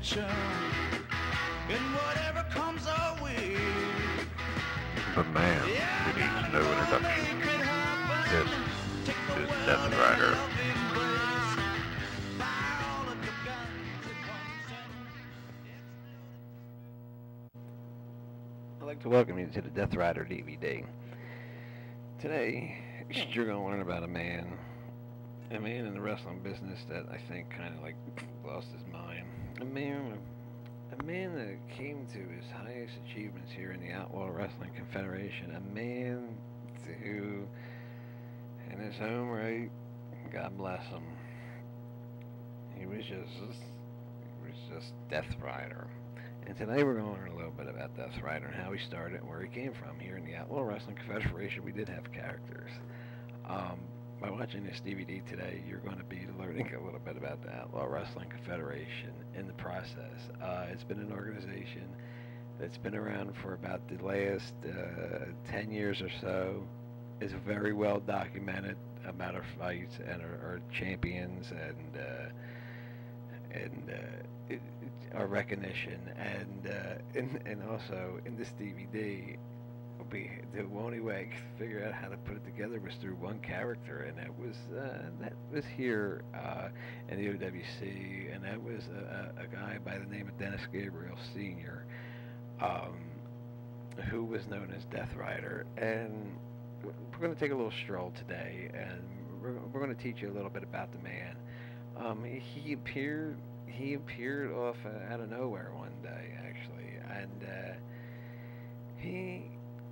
attention in whatever comes our way. The man who needs no introduction. This is Death Rider. I'd like to welcome you to the Death Rider DVD. Today, you're going to learn about a man in the wrestling business that I think kind of like lost his mind. A man that came to his highest achievements here in the Outlaw Wrestling Confederation. A man who, in his own right, God bless him, he was just Death Rider. And today we're going to learn a little bit about Death Rider and how he started and where he came from. Here in the Outlaw Wrestling Confederation, we did have characters. By watching this DVD today, you're going to be learning a little bit about the Outlaw Wrestling Confederation in the process. It's been an organization that's been around for about the last 10 years or so. It's very well documented about our fights and our champions and our recognition. And also in this DVD, the only way I could figure out how to put it together was through one character, and that was here in the OWC, and that was a guy by the name of Dennis Gabriel Sr., who was known as Death Rider. And we're going to take a little stroll today, and we're going to teach you a little bit about the man. He appeared off out of nowhere one day, actually, and he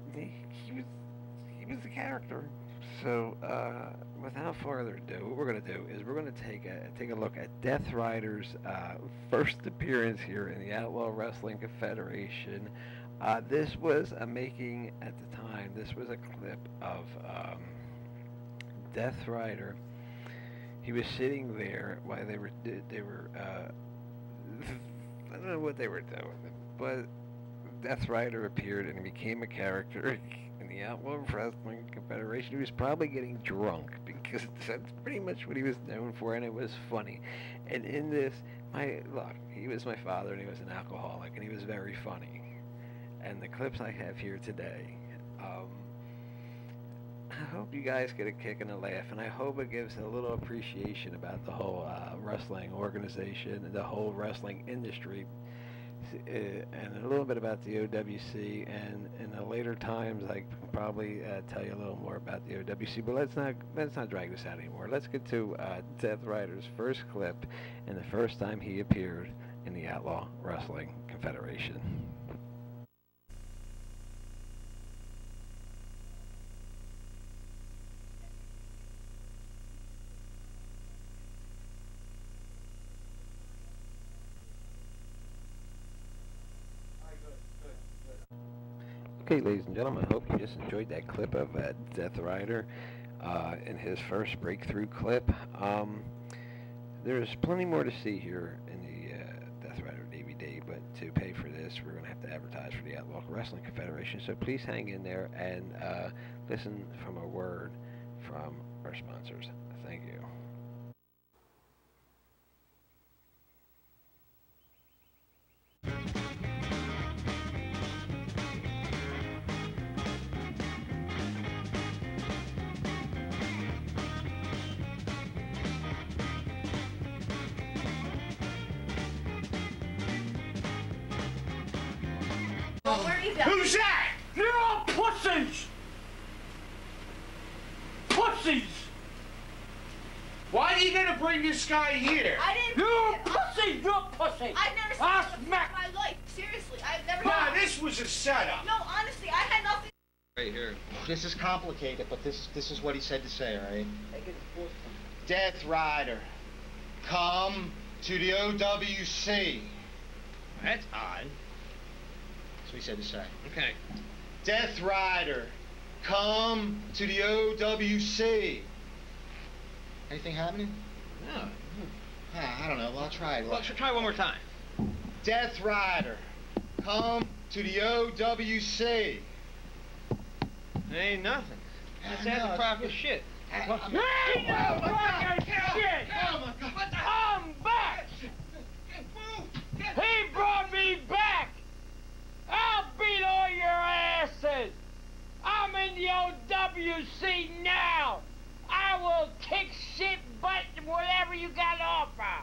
was the character. So without further ado, what we're going to do is we're going to take a look at Death Rider's first appearance here in the Outlaw Wrestling Confederation. This was a making at the time. This was a clip of Death Rider. He was sitting there while they were I don't know what they were doing, but Death Rider appeared and he became a character in the Outlaw Wrestling Confederation. He was probably getting drunk because that's pretty much what he was known for, and it was funny. And in this, he was my father, and he was an alcoholic, and he was very funny. And the clips I have here today, I hope you guys get a kick and a laugh, and I hope it gives a little appreciation about the whole wrestling organization and the whole wrestling industry, and a little bit about the OWC. And in the later times, I can probably tell you a little more about the OWC. But let's not drag this out anymore. Let's get to Death Rider's first clip and the first time he appeared in the Outlaw Wrestling Confederation. Okay, ladies and gentlemen, I hope you just enjoyed that clip of Death Rider in his first breakthrough clip. There's plenty more to see here in the Death Rider DVD, but to pay for this, we're going to have to advertise for the Outlaw Wrestling Confederation. So please hang in there and listen from a word from our sponsors. Thank you. Who's that? You're all pussies! Pussies! Why are you gonna bring this guy here? I didn't. You're a pussy! You're a pussy! I've never seen Ah, this in smack. my life. Seriously, I've never. Nah, this was a setup. No, honestly, I had nothing. Right here. This is complicated, but this is what he said to say, all right? Death Rider, come to the OWC. That's odd. That's what he said to say. Okay. Death Rider, come to the OWC. Anything happening? No. I don't know. Well, I'll try. Well, try one more time. Death Rider, come to the OWC. Ain't nothing. That's No, the proper it's- shit. Hey, you fucking shit! Oh, my God. Come back! He OWC now! I will kick shit butt whatever you got to offer.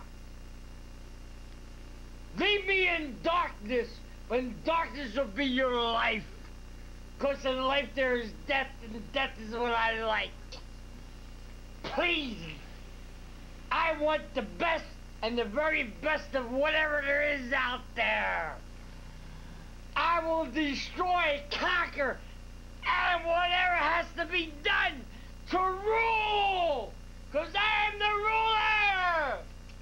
Leave me in darkness, when darkness will be your life. Because in life there is death, and death is what I like. Please, I want the best and the very best of whatever there is out there. I will destroy, conquer, and whatever has to be done to rule, because I am the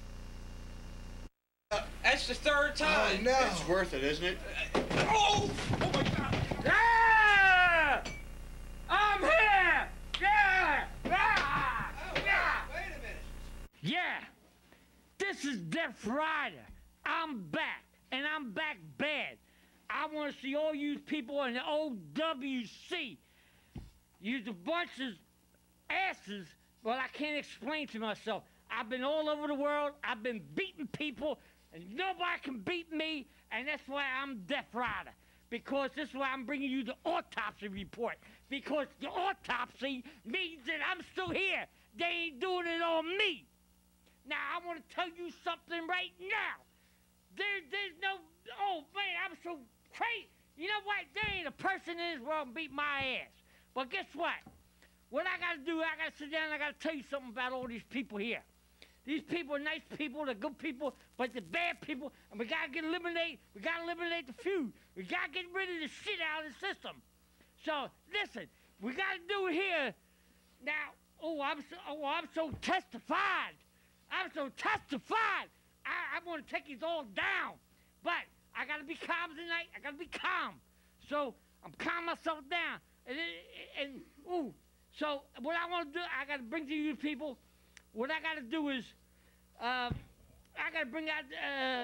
ruler! That's the third time. Oh, no. It's worth it, isn't it? Oh my God. Yeah! I'm here! Yeah! Yeah! Yeah! Wait a minute. Yeah! This is Death Rider. I'm back, and I'm back bad. I want to see all you people in the OWC. You're a bunch of asses. Well, I can't explain to myself. I've been all over the world. I've been beating people, and nobody can beat me, and that's why I'm Death Rider. Because this is why I'm bringing you the autopsy report. Because the autopsy means that I'm still here. They ain't doing it on me. Now, I want to tell you something right now. There's no... Oh, man, I'm so crazy. You know what? There ain't a person in this world beat my ass. But guess what? What I got to do, I got to sit down and I got to tell you something about all these people here. These people are nice people, they're good people, but they're bad people, and we got to eliminate the feud. We got to get rid of the shit out of the system. So, listen, we got to do it here. Now, I'm so testified. I'm so testified. I want to take these all down. But I got to be calm tonight. I got to be calm. So I'm calming myself down. So what I want to do, I got to bring to you people, what I got to do is, I got to bring out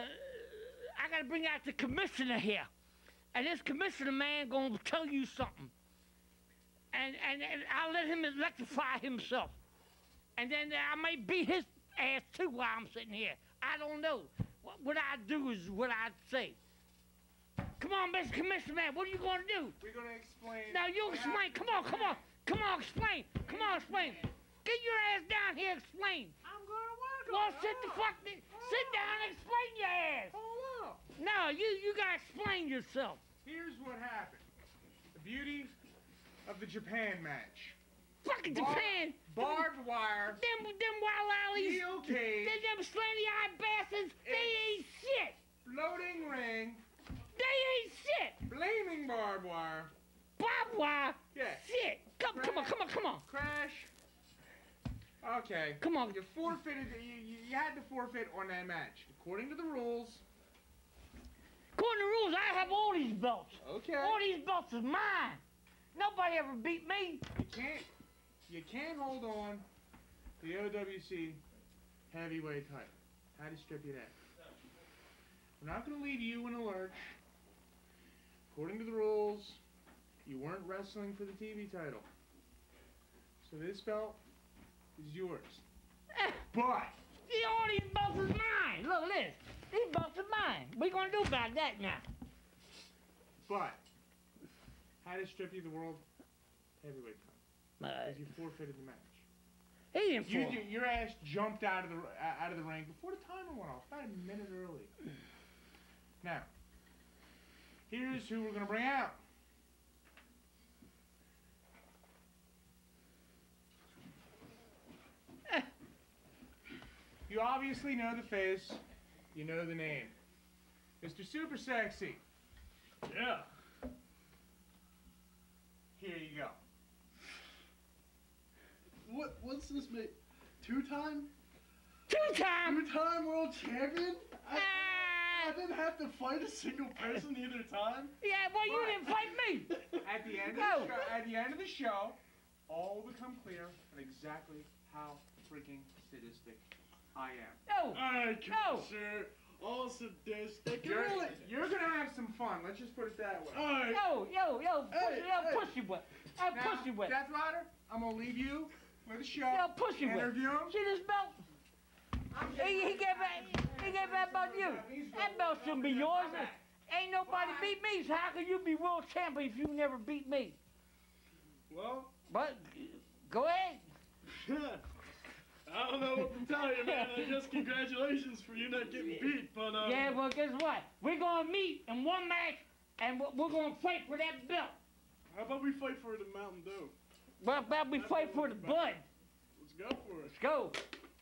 the commissioner here. And this commissioner man going to tell you something. And I'll let him electrify himself. And then I may beat his ass too while I'm sitting here. I don't know. What I do is what I say. Come on, Mr. Commissioner man, what are you going to do? We're going to explain. Now you explain. Come on, explain. Come on, explain. Get your ass down here, explain. I'm going to work on Well, it. sit down and explain your ass. Hold up. No, you got to explain yourself. Here's what happened. The beauty of the Japan match. Fucking Japan. Barbed wire. Them wild alleys. Steel cage. Them slanty-eyed bastards. They ain't shit. Floating ring. They ain't shit. Flaming barbed wire. Barbed wire. Yeah. Shit. Come on. Crash. Okay. Come on. You forfeited. You had to forfeit on that match. According to the rules. According to the rules, I have all these belts. Okay. All these belts is mine. Nobody ever beat me. You can't hold on to the OWC heavyweight title. How to strip you that. We're not going to leave you in a lurch. According to the rules, you weren't wrestling for the TV title. So this belt is yours. But See, all these belts is mine. Look at this. These belts are mine. What you gonna do about that now? how to strip you the world heavyweight title. Because you forfeited the match. He didn't forfeit. Your ass jumped out of the ring before the timer went off, about a minute early. Now, here's who we're gonna bring out. You obviously know the face, you know the name. Mr. Super Sexy. Yeah. Here you go. What's this, mate? Two-time? Two-time? Two-time world champion? I didn't have to fight a single person either time. Yeah, well, you didn't fight me. At the end of the show, all will become clear on exactly how freaking sadistic I am. No. I can No. sure all sadistic. You're gonna have some fun. Let's just put it that way. Alright. Yo, pussy whip. Now, Pussy whip. Death Rider, I'm gonna leave you with the show. Yo, pussy whip. Interview him. See this belt? He gave that belt to you. That belt shouldn't be yours. Ain't nobody beat me, so how can you be world champion if you never beat me? Well, But go ahead. I don't know what to tell you, man. I guess congratulations for you not getting beat, but Yeah, well, guess what? We're gonna meet in one match, and we're gonna fight for that belt. how about we fight for the Mountain Dew? Well, about we fight for the bud. Let's go for it. Let's go.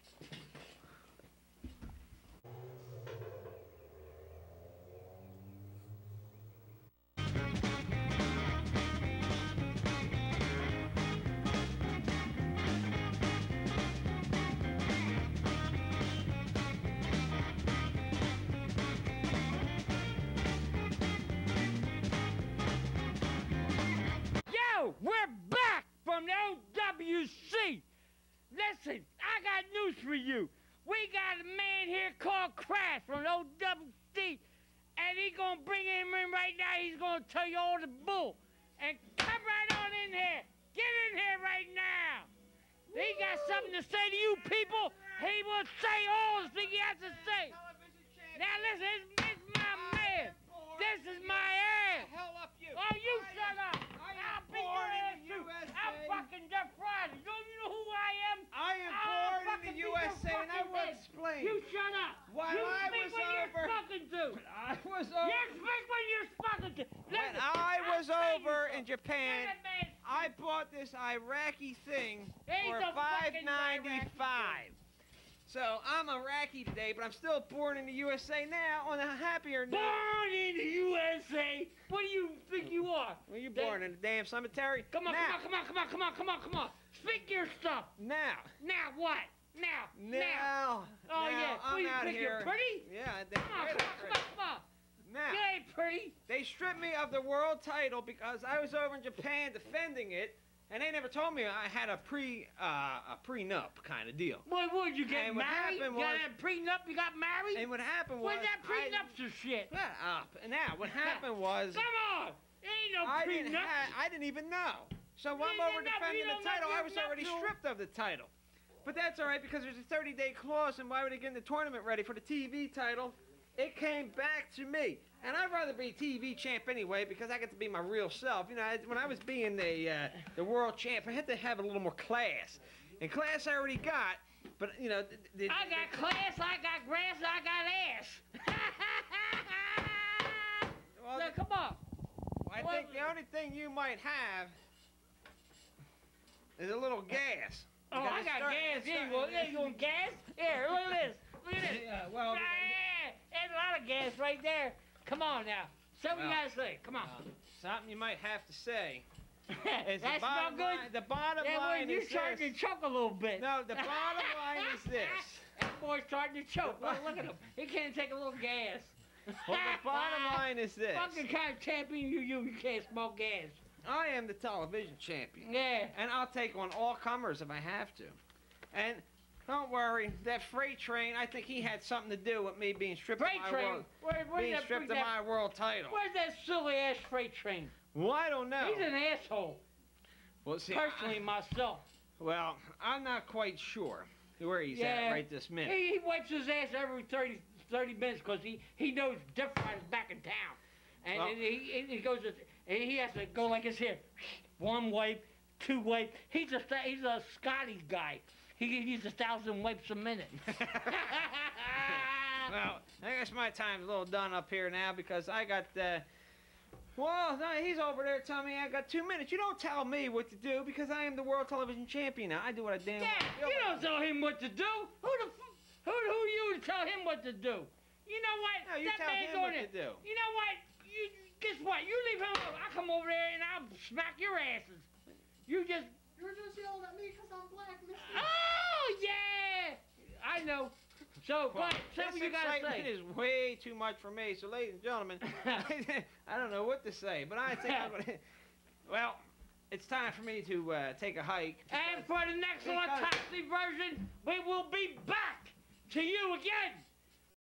Yo, we're back from the OWC. Listen, I got news for you. We got a man here called Crash from the OWC, and he's gonna bring him in right now. He's gonna tell you all the bull. And come right on in here. Get in here right now. He got something to say to you people. He will say all the things he has to say. Now listen, it's my man. This is my ass. Oh, you shut up. I'll beat your ass too. I'm fucking Jeff Friday. Don't you know who I am? I am born in the USA, and I will explain. You shut up. While you I speak was when you're over- spoken to. I was You over. speak when you're spoken to. When Listen, I was I'll tell you over in something. Japan, Let that man speak. I bought this Iraqi thing He's for a fucking $5.95. So I'm Iraqi today, but I'm still born in the USA now. On a happier note. Born in the USA. What do you think you are? Were you born in a damn cemetery? Come on, now, come on. Speak your stuff. Now. Now what? Now. Now. Oh now, yeah. I'm What, you out think here. you're pretty? Yeah, Come on. Now. You ain't pretty. They stripped me of the world title because I was over in Japan defending it, and they never told me I had a prenup kind of deal. Boy, would you get And what married? happened You got was- that prenup? You got married? And what happened was Where's that prenup to shit? Shut up. And now what happened was Come on. Ain't no I prenup. didn't even know. So You I'm didn't over know, defending you the don't know title. I your was already nephew. stripped of the title. But that's all right because there's a 30-day clause, and why would they get the tournament ready for the TV title? It came back to me. And I'd rather be TV champ anyway because I get to be my real self. You know, when I was being the world champ, I had to have a little more class. And class I already got, but, you know... I got class, I got grass, I got ass. Well, Now, come on. I think the only thing you might have is a little gas. Oh, I got gas. Here you go. There you go, gas. Here, look at this. Look at this. Yeah, well... Yeah, there's a lot of gas right there. Come on now. Say what you gotta say. Come on. Something you might have to say. Is That's not good. The bottom Yeah, well, line you're is starting this. to choke a little bit. No, the bottom line is this. That boy's starting to choke. Look at him. He can't take a little gas. Well, the bottom line is this. Fucking kind of champion you can't smoke gas. I am the television champion. Yeah. And I'll take on all comers if I have to. And don't worry, that freight train, I think he had something to do with me being stripped Freight of my train? world. Where's being that stripped of my world title. Where's that silly ass freight train? Well, I don't know. He's an asshole. Well, see, Personally, myself. Well, I'm not quite sure where he's at right this minute. He wipes his ass every 30 minutes because he knows Jeff Frida's back in town. And, Well- and he goes, and he has to go like this here. One wipe, two wipe. He's a Scottish guy. He needs 1,000 wipes a minute. Well, I guess my time's a little done up here now because I got, well, no, he's over there telling me I got 2 minutes. You don't tell me what to do because I am the world television champion now. I do what I damn Yeah, well you don't tell him what to do. Who you to tell him what to do? You know what? No, you that tell man's him on what it. to do. You know what? Guess what? You leave him alone. I come over there and I'll smack your asses. You just... You're just yelling at me because I'm black, mister. Oh, yeah! I know. So, go Well, ahead. Say this what you gotta excitement say. is way too much for me. So, ladies and gentlemen, I don't know what to say, but I think I'm going to... Well, it's time for me to take a hike. And for the next Because- autopsy version, we will be back to you again.